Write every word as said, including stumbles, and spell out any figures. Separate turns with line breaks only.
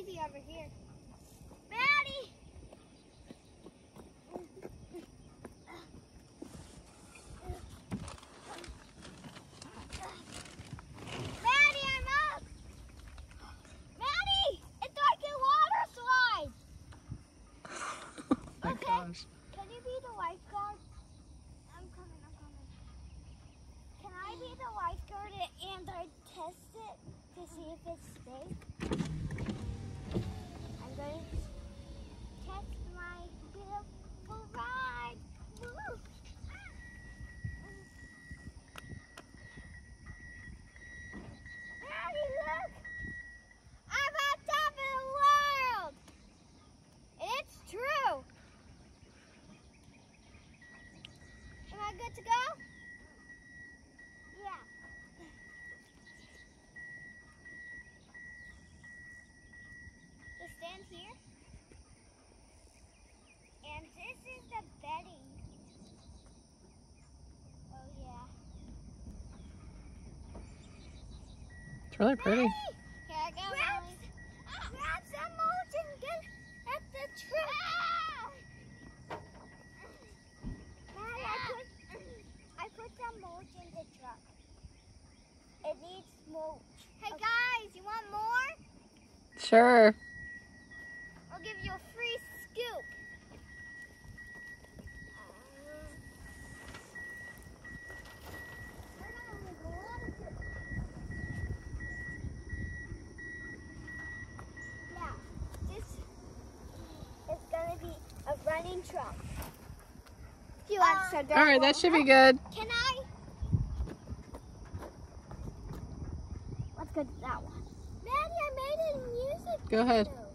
easy over here. Maddie! Maddie, I'm up! Maddie! It's like a water slide!
Oh my
Okay.
gosh.
Can you be the lifeguard? I'm coming, I'm coming. Can I be the lifeguard and I test it to see if it's safe? I'm going to test my beautiful ride. Woo! Daddy, look! I'm on top of the world! And it's true! Am I good to go? Yeah. Just stand here. And this is the bedding. Oh yeah.
It's really pretty.
Maddie! Here I go. Grab, grab some mulch and get at the truck. Maddie, I put, I put some mulch in the truck. It needs mulch. Hey okay. Guys, you want more?
Sure.
I'll give you a free scoop. Yeah, this is gonna be a running truck. Do you want to
All right, that should be good.
Can I? Let's go to that one. Maddie, I made a music
Go ahead.
video.